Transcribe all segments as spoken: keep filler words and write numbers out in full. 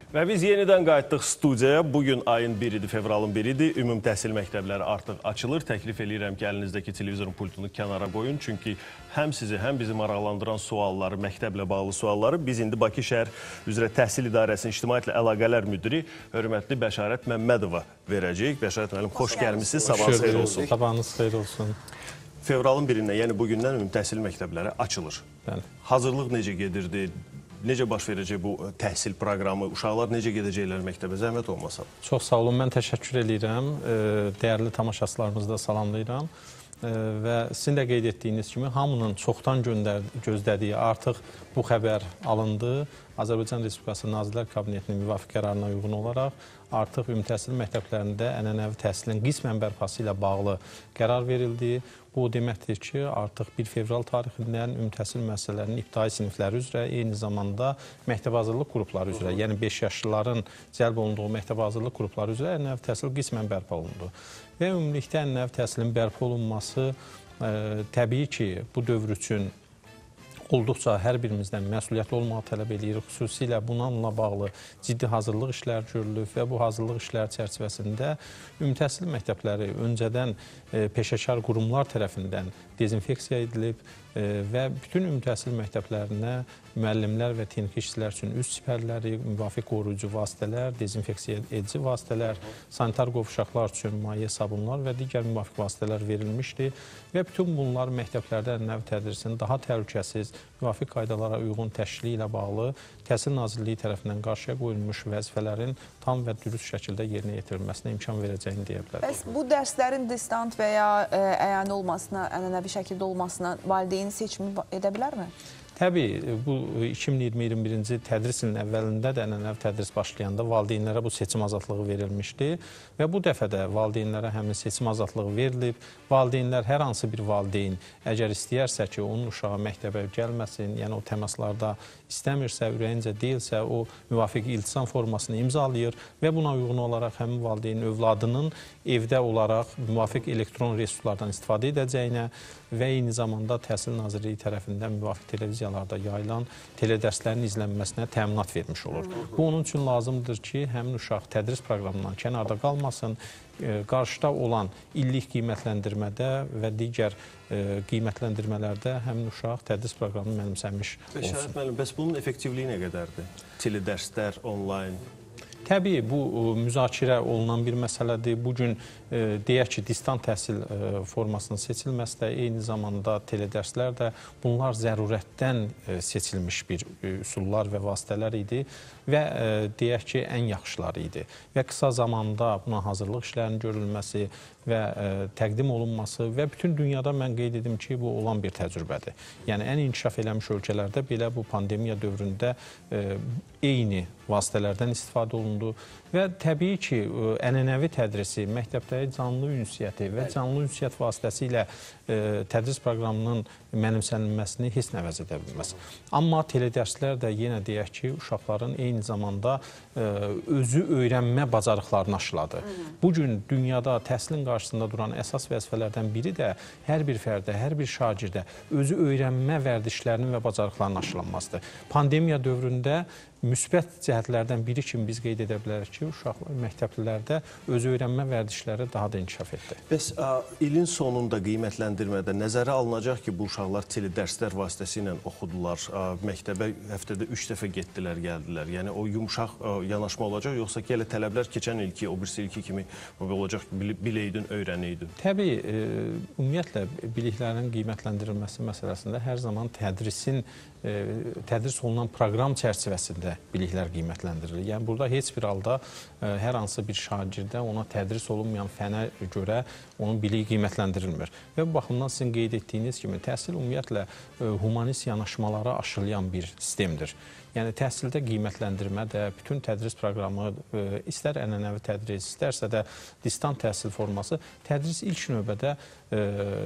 Və biz yenidən qayıtdıq studiyaya. Bugün ayın biridir, fevralın biridir. Ümumi təhsil məktəbləri artıq açılır. Təklif edirəm ki, əlinizdəki televizorun pultunu kənara qoyun. Çünki həm sizi, həm bizi maraqlandıran sualları, məktəblə bağlı sualları biz indi Bakı şəhər üzrə Təhsil İdarəsinin İctimaiyyətlə Əlaqələr Müdiri hörmətli Bəşarət Məmmədova verəcəyik. Bəşarət müəllim, xoş gəlmişsiniz. Sabahınız xeyir olsun. Sabahınız xeyir olsun. Fevralın birindən, yəni bugündən ümumi təhsil məktəbləri açılır. Bəli. Hazırlıq necə gedirdi? Necə baş verəcək bu təhsil proqramı? Uşaqlar necə gedəcəklər məktəbə? Zəhmət olmasa. Çox sağ olun. Mən təşəkkür edirəm. Dəyərli tamaşaçılarımızı da salamlayıram. Və sizin də qeyd etdiyiniz kimi hamının çoxdan gözlədiyi artıq bu xəbər alındı. Azərbaycan Respublikası Nazirlər Kabinetinin müvafiq qərarına uyğun olaraq artıq ümumi təhsil məktəblərində ənənəvi təhsilin qismən bərpası ilə bağlı qərar verildi. Bu deməkdir ki, artıq bir fevral tarixindən ümumi təhsil müəssisələrinin ibtidai sinifləri üzrə, eyni zamanda məktəb hazırlıq qrupları üzrə, yəni beş yaşlıların cəlb olunduğu məktəb hazırlıq qrupları üzrə ənənəvi təhsil qismən bərpa olundu. Və ümumilikdə ənənəvi təhsilin bərpa olunması ə, təbii ki, bu dövr üçün olduqca hər birimizdən məsuliyyətli olmağı tələb edir. Xüsusilə bununla bağlı ciddi hazırlıq işləri görülür və bu hazırlıq işləri çərçivəsində ümumi təhsil məktəbləri öncədən e, peşəkar qurumlar tərəfindən dezinfeksiya edilib e, və bütün ümumi təhsil məktəblərinə müəllimlər və texniki işçilər üçün üz sipərləri, müvafiq qoruyucu vasitələr, dezinfeksiya edici vasitələr, sanitar qovşaqlar üçün maye sabunlar və digər müvafiq vasitələr verilmişdir və bütün bunlar məktəblərdə ənənəvi tədrisin daha təhlükəsiz, müvafiq qaydalara uyğun təşkili ilə bağlı Təhsil Nazirliyi tərəfindən qarşıya qoyulmuş vəzifələrin tam və dürüst şəkildə yerinə yetirilməsinə imkan verəcəyini deyə bilərik. Bəs bu dərslərin distant və ya əyani olmasına, ənənəvi şəkildə olmasına valideyn seçimi edə bilərmi? Təbii, bu iki min iyirmi iyirmi birinci tədris ilinin əvvəlində də ənənəvi tədris başlayanda valideynlərə bu seçim azadlığı verilmişdi və bu dəfə də valideynlərə həmin seçim azadlığı verilib. Valideynlər, hər hansı bir valideyn əgər istəyərsə ki, onun uşağı məktəbə gəlməsin, yəni o təmaslarda istəmirsə, ürəyincə deyilsə, o müvafiq iltisam formasını imzalayır və buna uyğun olaraq həmin valideyn övladının evdə olaraq müvafiq elektron resurslardan istifadə edəcəyinə və eyni zamanda Təhsil Nazirliyi tərəfindən müvafiq televiziyalarda yayılan teledərslərin izlənməsinə təminat vermiş olur. Bu, onun üçün lazımdır ki, həmin uşaq tədris proqramından kənarda qalmasın, qarşıda olan illik qiymətləndirmədə və digər qiymətləndirmələrdə həmin uşaq tədris proqramını mənimsəmiş olsun. Bəşarət müəllim, bəs bunun effektivliyi nə qədərdir? Teledərslər, onlayn? Təbii, bu müzakirə olunan bir məsələdir. Bugün e, deyək ki, distant təhsil e, formasının seçilməsi də, eyni zamanda teledərslər də bunlar zərurətdən e, seçilmiş bir e, üsullar və vasitələr idi və e, deyək ki, ən yaxşıları idi. Və qısa zamanda buna hazırlıq işlərinin görülməsi və e, təqdim olunması və bütün dünyada mən qeyd edim ki, bu olan bir təcrübədir. Yəni, ən inkişaf eləmiş ölkələrdə belə bu pandemiya dövründə e, eyni vasitələrdən istifadə olundu və təbii ki, ənənəvi tədrisi, məktəbdəki canlı ünsiyyəti və canlı ünsiyyət vasitəsilə e, tədris proqramının mənimsənilməsini heç nə əvəz edə bilməz. Amma teledərslər də yenə deyək ki, uşaqların eyni zamanda e, özü öyrənmə bacarıqlarını aşıladı. Bugün dünyada təhsilin qarşısında duran əsas vəzifələrdən biri də hər bir fərdə, hər bir şagirdə özü öyrənmə vərdişlərinin və bacarıqlarının aşılanmasıdır. Pandemiya dövründə müsbət cəhətlərdən biri kimi biz qeyd edə bilərik ki, uşaqlar məktəblilərdə öz öyrənmə vərdişləri daha da inkişaf etdi. Bəs ə, ilin sonunda qiymətləndirmədə nəzərə alınacaq ki, bu uşaqlar teledərslər vasitəsilə oxudular, ə, məktəbə həftədə üç dəfə getdilər, gəldilər. Yəni o yumuşaq ə, yanaşma olacaq, yoxsa ki, elə tələblər keçən ilki, o birisi ilki kimi olacaq, biləydin, öyrəniydin? Təbii, e, ümumiyyətlə biliklərin qiymətləndirilməsi məsələsində hər zaman tədrisin e, tədris olunan proqram çərçivəsində biliklər qiymətləndirilir. Yəni, burada heç bir halda ə, hər hansı bir şagirdə ona tədris olunmayan fənə görə onun biliyi qiymətləndirilmir. Və bu baxımdan sizin qeyd etdiyiniz kimi təhsil ümumiyyətlə ə, humanist yanaşmaları aşılayan bir sistemdir. Yəni, təhsildə qiymətləndirmə də, bütün tədris proqramı, ə, istər ənənəvi tədris, istərsə də distant təhsil forması, tədris ilk növbədə ə, e,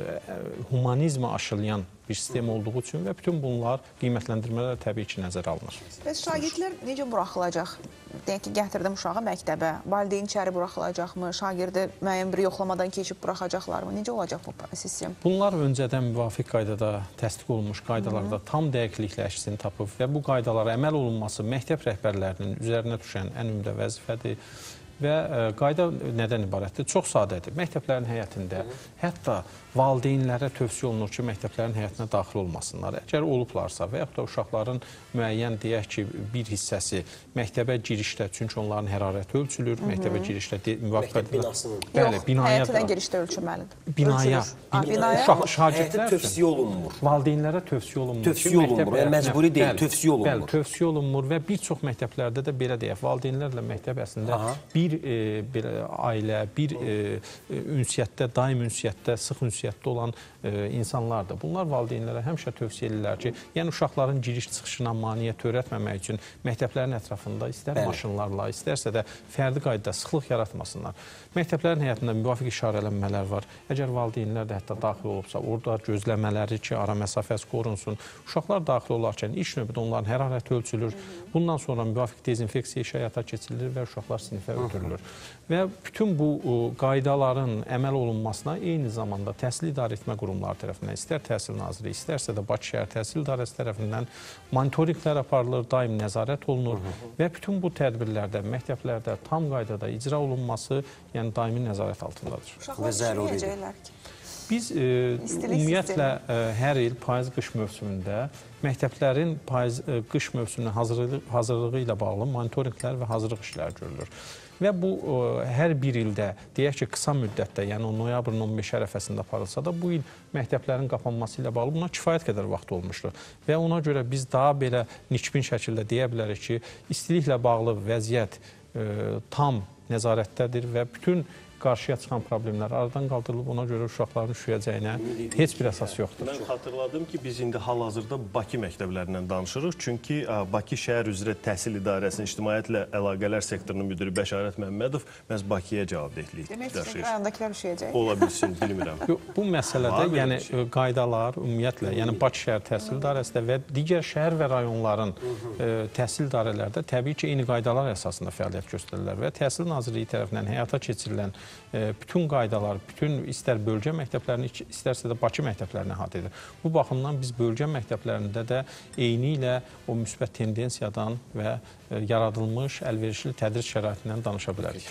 humanizmi aşılayan bir sistem olduğu üçün və bütün bunlar qiymətləndirmələr təbii ki, nəzərə alınır. Bəs şagirdlər necə buraxılacaq? Deyək ki, gətirdim uşağı məktəbə, valideyn içəri buraxılacaqmı, şagirdi müəyyən bir yoxlamadan keçib buraxacaqlarmı? Necə olacaq bu sistem? Bunlar öncədən müvafiq qaydada təsdiq olunmuş qaydalarda tam dəqiqliklə əksini tapıb və bu qaydalara əməl olunması məktəb rəhbərlərinin üzərinə düşən ən ümdə vəzifədir. Və qayda nədən ibarətdir? Çox sadədir. Məktəblərin həyətində hətta valideynlərə tövsiyə olunur ki, məktəblərin həyətinə daxil olmasınlar. Əgər olublarsa və yaxud da uşaqların müəyyən deyək ki, bir hissəsi məktəbə girişdə, çünki onların hərarəti ölçülür, məktəbə girişdə müvafiq məktəb binasının. Yox, həyətindən girişdə ölçülməlidir. Binaya. Binaya. Şagirdlər tövsiyə olunmur. Valideynlərə tövsiyə olunmur. Tövsiyə olunmur, yəni məcburi deyil, tövsiyə olunmur. Bəli, tövsiyə olunmur və bir çox məktəblərdə də belə deyək, valideynlərlə məktəb əslində bir bir e, belə ailə, bir e, ünsiyyətdə, daim ünsiyyətdə, sıx ünsiyyətdə olan e, insanlardır. Bunlar valideynlərə həmişə tövsiyə edirlər ki, yəni uşaqların giriş-çıxışına maneə törətməmək üçün məktəblərin ətrafında istər Bəli. maşınlarla, istərsə də fərdi qaydada sıxlıq yaratmasınlar. Məktəblərin həyətində müvafiq işarələnmələr var. Əgər valideynlər də hətta daxil olubsa, orada gözləmələri ki, ara məsafəsi qorunsun. Uşaqlar daxil olarkən ilk növbədə onların hərarəti ölçülür. Bundan sonra müvafiq dezinfeksiya işi həyata keçirilir və uşaqlar sinifə ötürülür. Və bütün bu qaydaların əməl olunmasına eyni zamanda təhsil idarə etmə qurumları tərəfindən, istər Təhsil Naziri, istərsə də Bakı şəhər Təhsil İdarəsi tərəfindən monitorinqlər aparılır, daim nəzarət olunur və bütün bu tədbirlərdə, məktəblərdə tam qaydada icra olunması, yəni daimi nəzarət altındadır. Uşaqlar işləyəcəklər ki. Biz e, ümumiyyətlə e, hər il payız-qış mövsümündə məktəblərin payız, e, qış mövsümünün hazırlığı, hazırlığı ilə bağlı monitorinqlər və hazırlıq işləri görülür. Və bu e, hər bir ildə, deyək ki, qısa müddətdə, yəni o noyabrın on beşi ərəfəsində aparılsa da, bu il məktəblərin qapanması ilə bağlı buna kifayət qədər vaxt olmuşdur. Və ona görə biz daha belə nikbin şəkildə deyə bilərik ki, istiliklə bağlı vəziyyət e, tam nəzarətdədir və bütün qarşıya çıxan problemlər aradan qaldırılıb, ona görə uşaqların üşüyəcəyinə heç bir əsas yoxdur. Mən xatırladım ki, biz indi hal-hazırda Bakı məktəblərindən danışırıq. Çünki Bakı şəhər üzrə təhsil idarəsinin ictimaiyyətlə əlaqələr sektorunun müdiri Bəşarət Məmmədov məhz Bakıya cavabdehlik Demək ki, daşıyır. rayondakılar üşüyəcək. Ola bilsin, bilmirəm. Bu məsələdə, yəni qaydalar ümumiyyətlə, yəni Bakı şəhər təhsil idarəsində və digər şəhər və rayonların təhsil idarələrdə təbii ki, eyni qaydalar əsasında fəaliyyət göstərirlər və Təhsil Nazirliyi tərəfindən həyata keçirilən bütün qaydalar, bütün istər bölgə məktəblərini, istərsə də Bakı məktəblərini əhatə edir. Bu baxımdan biz bölgə məktəblərində də eyni ilə o müsbət tendensiyadan və yaradılmış əlverişli tədris şəraitindən danışa bilərik.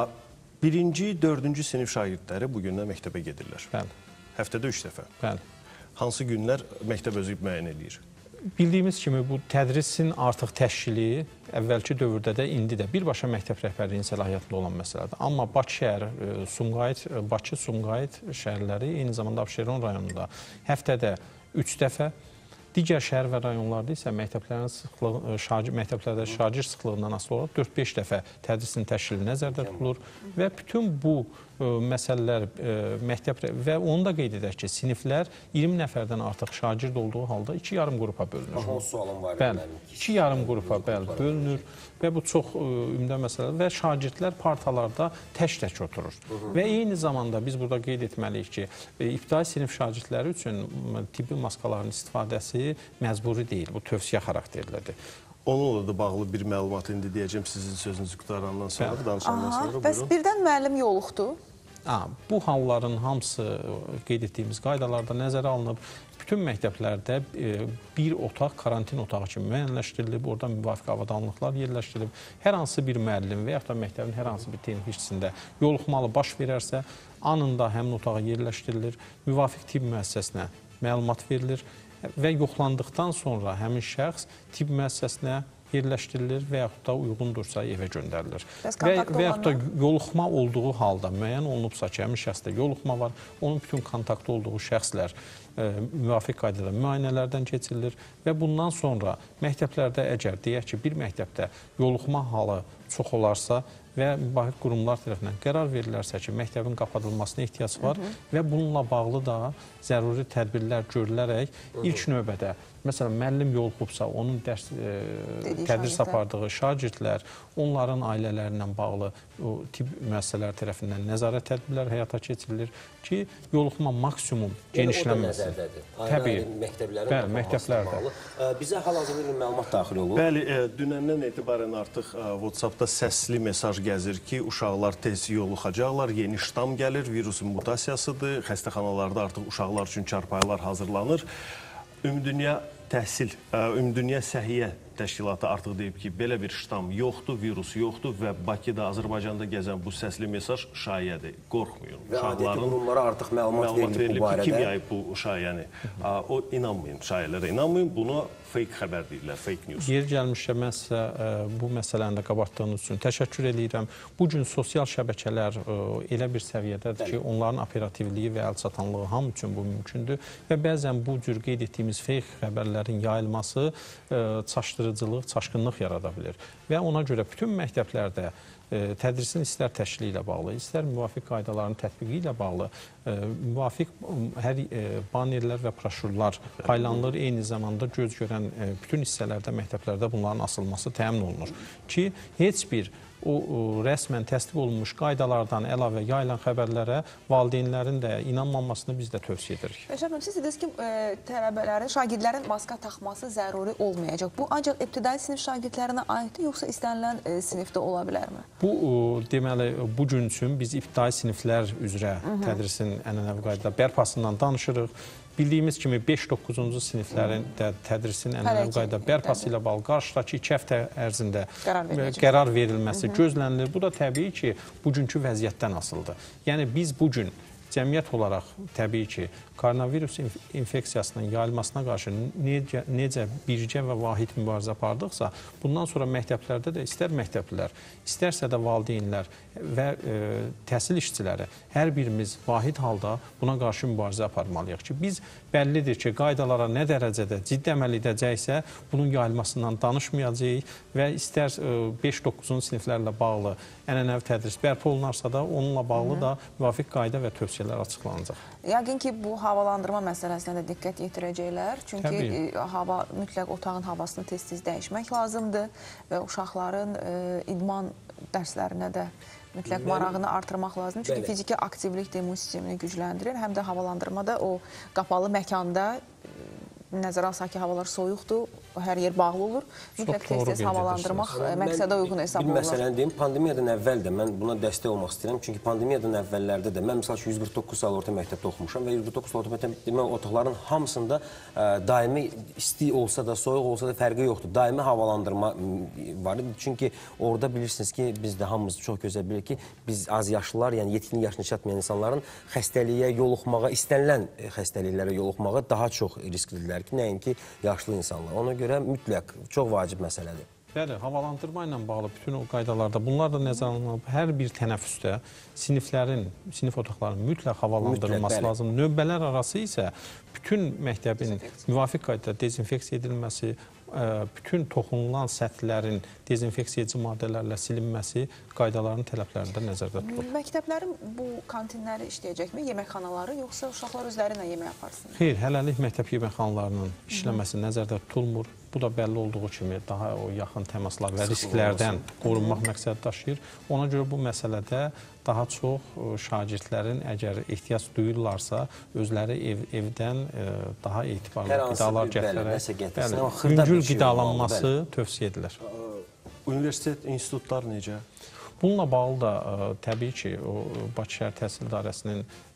Birinci, dördüncü sinif şagirdləri bugündən məktəbə gedirlər. Bəli. Həftədə üç dəfə. Bəli. Hansı günlər məktəb özü müəyyən edir? Bildiyimiz kimi bu tədrisin artıq təşkili əvvəlki dövrdə də indi də birbaşa məktəb rəhbərliyinin səlahiyyətində olan məsələdir. Amma Bakı şəhər, Sumqayıt, Bakı, Sumqayıt şəhərləri eyni zamanda Abşeron rayonunda həftədə üç dəfə, digər şəhər və rayonlarda isə məktəblərin sıxlığı, şagird məktəblərdə şagird sıxlığından asılı olaraq dörd beş dəfə tədrisin təşkili nəzərdə tutulur və bütün bu ə, məsələlər ə, məktəb və onu da qeyd edək ki, siniflər iyirmi nəfərdən artıq şagird olduğu halda iki yarım qrupa bölünür. Aha, o sualım var. Bəli, iki yarım qrupa bəli, bölünür və bu çox ə, ümdə məsələdir və şagirdlər partalarda tək-tək oturur. Hı -hı. Və eyni zamanda biz burada qeyd etməliyik ki, ə, ibtidai sinif şagirdləri üçün tibbi maskaların istifadəsi məcburi deyil, bu tövsiyə xarakterlidir. Onunla da bağlı bir məlumat indi deyəcəm sizin sözünüzü qutarandan sonra, danışandan sonra. Bəs birdən müəllim yoluxdu? Ha, bu halların hamısı qeyd etdiyimiz qaydalarda nəzərə alınıb. Bütün məktəblərdə bir otaq, karantin otağı kimi müəyyənləşdirilib, orada müvafiq avadanlıqlar yerləşdirilib. Hər hansı bir müəllim və yaxud da məktəbin hər hansı bir texnik işçisində yoluxmalı baş verərsə, anında həmin otağa yerləşdirilir, müvafiq tibb müəssisəsinə məlumat verilir və yoxlandıqdan sonra həmin şəxs tibb müəssisəsinə yerləşdirilir və yaxud da uyğundursa evə göndərilir. Və, və yaxud da yoluxma olduğu halda müəyyən olunubsa ki, həmin şəxsdə yoluxma var, onun bütün kontaktlı olduğu şəxslər müvafiq qaydada müayinələrdən keçirilir və bundan sonra məktəblərdə əgər deyək ki, bir məktəbdə yoluxma halı çox olarsa və müvafiq qurumlar tərəfindən qərar verilərsə ki, məktəbin qapadılmasına ehtiyac var Hı -hı. və bununla bağlı da zəruri tədbirlər görülərək Hı -hı. ilk növbədə, məsələn, müəllim yoluxubsa, onun dərs e, tədris apardığı şagirdlər, onların ailələrindən bağlı o tip müəssisələr tərəfindən nəzarət tədbirlər həyata keçirilir ki, yoluxma maksimum genişlənməsin. Yəni, o da nəzərdədir. Təbii. Ayrı məktəblərin Bəli, məktəblərdə. Bizə hal-hazırda bir məlumat daxil olur. Bəli, e, dünəndən etibarən artıq e, WhatsApp-da səsli mesaj gəzir ki, uşaqlar tez yoluxacaqlar, yeni ştam gəlir, virusun mutasiyasıdır, xəstəxanalarda artıq uşaqlar üçün çarpayılar hazırlanır. Ümumdünya təhsil, Ümumdünya Səhiyyə Təşkilatı artıq deyib ki, belə bir ştam yoxdur, virus yoxdur və Bakıda, Azərbaycanda gəzən bu səsli mesaj şayədir. Qorxmayın. Və adiyyəti qurumlara artıq məlumat, məlumat verilib bu barədə. Kim yayıb bu şayəni? O, inanmayın, şayələrə inanmayın. Bunu fake xəbər deyirlər, fake news. Yer gəlmişsə, mən sizə bu məsələni də qabartdığınız üçün təşəkkür edirəm. Bu gün sosial şəbəkələr elə bir səviyyədədir ki, onların operativliyi və əlçatanlığı hamı üçün bu mümkündür və bəzən bu cür qeyd etdiyimiz fake xəbərlərin yayılması çaşdırıcılıq, çaşqınlıq yarada bilir və ona görə bütün məktəblərdə tədrisin istər təşkili ilə bağlı, istər müvafiq qaydaların tətbiqi ilə bağlı müvafiq hər banerlər və broşurlar paylanılır. Eyni zamanda göz görən bütün hissələrdə, məktəblərdə bunların asılması təmin olunur ki, heç bir o rəsmən təsdiq olunmuş qaydalardan əlavə yayılan xəbərlərə valideynlərin də inanmamasını biz də tövsiyə edirik. Şəbnəm, siz dediniz ki, tələbələrin, şagirdlərin maska taxması zəruri olmayacaq. Bu ancaq ibtidai sinif şagirdlərinə aiddir, yoxsa istənilən sinifdə ola bilərmi? Bu, deməli, bu gün üçün biz ibtidai siniflər üzrə tədrisin ənənəvi qaydada bərpasından danışırıq. Bildiyimiz kimi beş doqquzuncu siniflərin də tədrisin ənənəvi qaydada bərpası ilə bağlı qarşıdakı iki həftə ərzində qərar verilməsi gözlənilir. Bu da təbii ki, bugünkü vəziyyətdən asılıdır. Yəni, biz bugün cəmiyyət olaraq təbii ki, koronavirus infeksiyasının yayılmasına qarşı necə, necə bircə və vahid mübarizə apardıqsa, bundan sonra məktəblərdə də istər məktəblilər, istərsə də valideynlər və e, təhsil işçiləri hər birimiz vahid halda buna qarşı mübarizə aparmalıyıq ki, biz bəllidir ki, qaydalara nə dərəcədə ciddi əməl edəcəksə, bunun yayılmasından danışmayacağıq və istər beş doqquzuncu siniflərlə bağlı ənənəvi tədris bərpa olunarsa da, onunla bağlı da müvafiq qayda və tövsiyələr açıqlanacaq. Yəqin ki, bu havalandırma məsələsinə də diqqət yetirəcəklər. Çünki Təbii. hava, mütləq otağın havasını tez-tez dəyişmək lazımdır və uşaqların e, idman dərslərinə də mütləq marağını artırmaq lazımdır. Çünki Bəli. fiziki aktivlik də immun sistemini gücləndirir. Həm də havalandırmada o qapalı məkanda nəzərə alsaq ki, havalar soyuqdur, hər yer bağlı olur. Mütləq tez-tez havalandırmaq məqsədə uyğun hesab olunur. Bir məsələni deyim, pandemiyadan əvvəl də mən buna dəstək olmaq istəyirəm. Çünki pandemiyadan əvvəllərdə də mən misal ki, yüz qırx doqquz saat orta məktəbdə oxumuşam və yüz qırx doqquz saat orta məktəbdə otaqların hamısında ə, daimi isti olsa da, soyuq olsa da fərqi yoxdur. Daimi havalandırma var idi. Çünki orada bilirsiniz ki, biz də hamımız çox gözəl bilir ki, biz az yaşlılar, yəni yetkinlik yaşına çatmayan insanların xəstəliyə yoluxmağa, istənilən xəstəliklərə yoluxmağa daha çox risklidirlər ki, nəinki yaşlı insanlar. Ona görə mütləq çox vacib məsələdir. Bəli, havalandırma ilə bağlı bütün o qaydalarda bunlar da nəzərə alınıb. Hər bir tənəffüsdə siniflərin, sinif otaqlarının mütləq havalandırılması mütləq, lazım. Növbələr arası isə bütün məktəbin müvafiq qaydada dezinfeksiya edilməsi, bütün toxunulan səthlərin dezinfeksiyacı maddələrlə silinməsi qaydaların tələblərində nəzərdə tutulur. Məktəblərin bu kantinləri işləyəcəkmi, yeməkxanaları, yoxsa uşaqlar özləri ilə yemək aparsınlar? Xeyr, hələlik məktəb yeməkxanalarının işləməsi nəzərdə tutulmur. Bu da bəlli olduğu kimi daha o yaxın təmaslar və risklərdən qorunmaq məqsədi daşıyır. Ona görə bu məsələdə daha çox şagirdlərin əgər ehtiyac duyurlarsa, özləri ev, evdən daha etibarlı qidalar gətirərək yüngül qidalanması tövsiyə edilir. Universitet, institutlar necə? Bununla bağlı da təbii ki, o Bakı Şəhər Təhsil İdarəsinin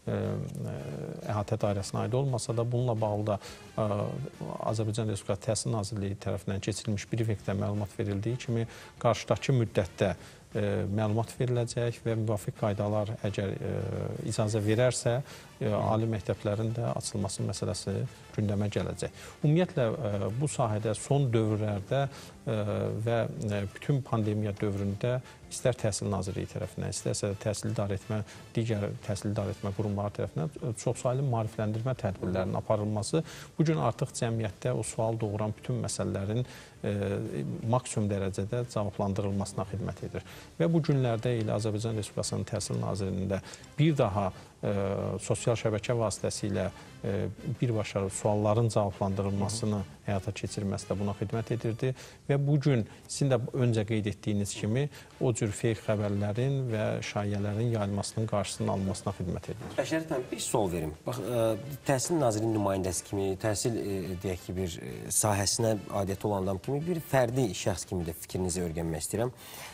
əhatə dairəsinə aid olmasa da, bununla bağlı da Azərbaycan Respublikası Təhsil Nazirliyi tərəfindən keçirilmiş briefingdə məlumat verildiyi kimi qarşıdakı müddətdə məlumat veriləcək və müvafiq qaydalar əgər icazə verərsə, ali məktəblərin də açılması məsələsi gündəmə gələcək. Ümumiyyətlə, bu sahədə son dövrlərdə və bütün pandemiya dövründə istər Təhsil Nazirliyi tərəfindən, istərsə təhsil idarə etmə, digər təhsil idarə etmə qurumları tərəfindən çoxsaylı maarifləndirmə tədbirlərinin aparılması bu gün artıq cəmiyyətdə o sual doğuran bütün məsələlərin e, maksimum dərəcədə cavablandırılmasına xidmət edir. Və bu günlərdə elə Azərbaycan Respublikasının Təhsil Nazirliyində bir daha e, sosial şəbəkə vasitəsilə e, birbaşa sualların cavablandırılmasını həyata keçirməsi də buna xidmət edirdi. Və bu gün sizin də öncə qeyd etdiyiniz kimi o cür feyk xəbərlərin və şayələrin yayılmasının qarşısının alınmasına xidmət edir. Bəşərət müəllim, bir sual verim. Bax, ə, Təhsil Nazirliyinin nümayəndəsi kimi, təhsil ə, deyək ki, bir ə, sahəsinə aidiyyəti olan adam kimi, bir fərdi şəxs kimi də fikrinizi öyrənmək istəyirəm.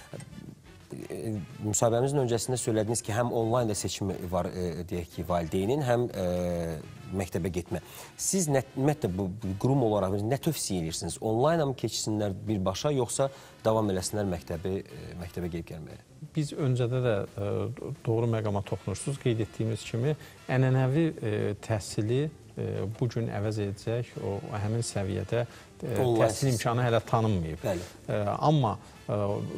Müsahibəmizin öncəsində söylədiniz ki, həm onlayn da seçimi var, e, deyək ki, valideynin, həm e, məktəbə getmə. Siz nə, ümumiyyətlə, bu qurum olaraq nə tövsiyə edirsiniz? Onlayna mı keçsinlər birbaşa, yoxsa davam eləsinlər məktəbi, e, məktəbə gedib gəlməyə? Biz öncədə də e, doğru məqama toxunursunuz. Qeyd etdiyimiz kimi, ənənəvi e, təhsili e, bu gün əvəz edəcək, o həmin səviyyədə e, təhsil imkanı hələ tanınmayıb. E, amma e,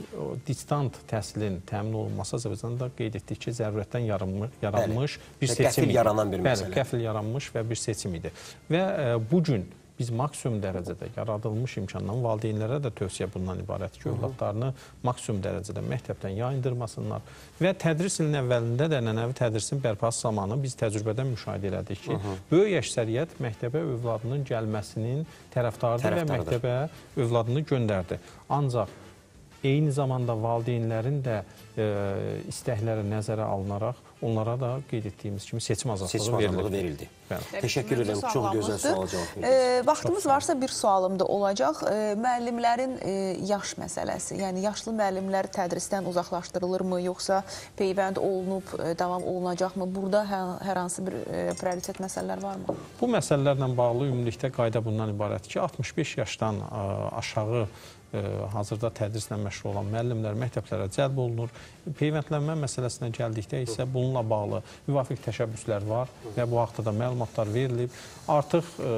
distant təhsilin təmin olunması Azərbaycanda qeyd etdik ki, zərurətdən yaranmış, yaranmış Bəli. bir seçim qəfil idi. Yaranan bir məsələ. Bəli, qəfil yaranmış və bir seçim idi. Və e, bu gün biz maksimum dərəcədə yaradılmış imkandan valideynlərə də tövsiyə bundan ibarət ki, övladlarını maksimum dərəcədə məktəbdən yayındırmasınlar və tədris ilinin əvvəlində də ənənəvi tədrisin bərpası zamanı biz təcrübədən müşahidə elədik ki, Hı -hı. böyük əksəriyyət məktəbə övladının gəlməsinin tərəfdarıdır, tərəfdarıdır və məktəbə övladını göndərdi. Ancaq eyni zamanda valideynlərin də e, istəkləri nəzərə alınaraq onlara da qeyd etdiyimiz kimi seçim azadlığı seçim verildi. verildi. Bəli. Teşekkür ederim. Çox gözəl sual cavab verdiniz. E, vaxtımız varsa bir sualım da olacaq. E, müəllimlərin e, yaş məsələsi, yəni yaşlı müəllimlər tədrisdən uzaqlaşdırılırmı, yoxsa peyvənd olunub, e, davam olunacaqmı? Burada hər, hər hansı bir e, prioritet məsələlər varmı? Bu məsələlərlə bağlı ümumilikdə qayda bundan ibarət ki, altmış beş yaşdan ə, aşağı ə, hazırda tədrislə məşğul olan müəllimlər məktəblərə cəlb olunur. Peyvəndlənmə məsələsinə gəldikdə isə bununla bağlı müvafiq təşəbbüslər var və bu haqda da məlumatlar verilib. Artıq ə,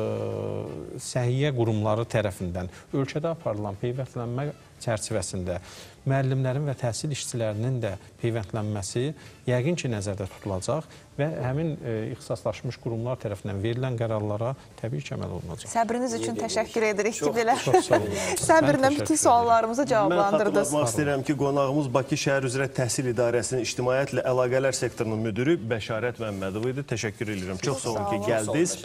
səhiyyə qurumları tərəfindən ölkədə aparılan peyvəndlənmə çərçivəsində müəllimlərin və təhsil işçilərinin də peyvəndlənməsi yəqin ki, nəzərdə tutulacaq və həmin e, ixtisaslaşmış qurumlar tərəfindən verilən qərarlara təbii ki, əməl olunacaq. Səbriniz üçün təşəkkür edirik ki, belə səbirlə bütün suallarımızı cavablandırdınız. Mən xatırlatmaq istəyirəm ki, qonağımız Bakı Şəhər üzrə Təhsil İdarəsinin İctimaiyyətlə Əlaqələr sektorunun müdürü Bəşarət Məmmədov idi. Təşəkkür edirəm. Çox sağ olun ki, gəldiniz.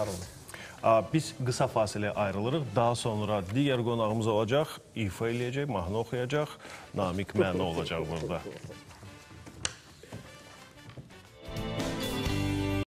Biz qısa fasiləyə ayrılırıq. Daha sonra digər qonağımız olacaq, ifa eləyəcək, mahnı oxuyacaq, Namiq Məna olacaq burada.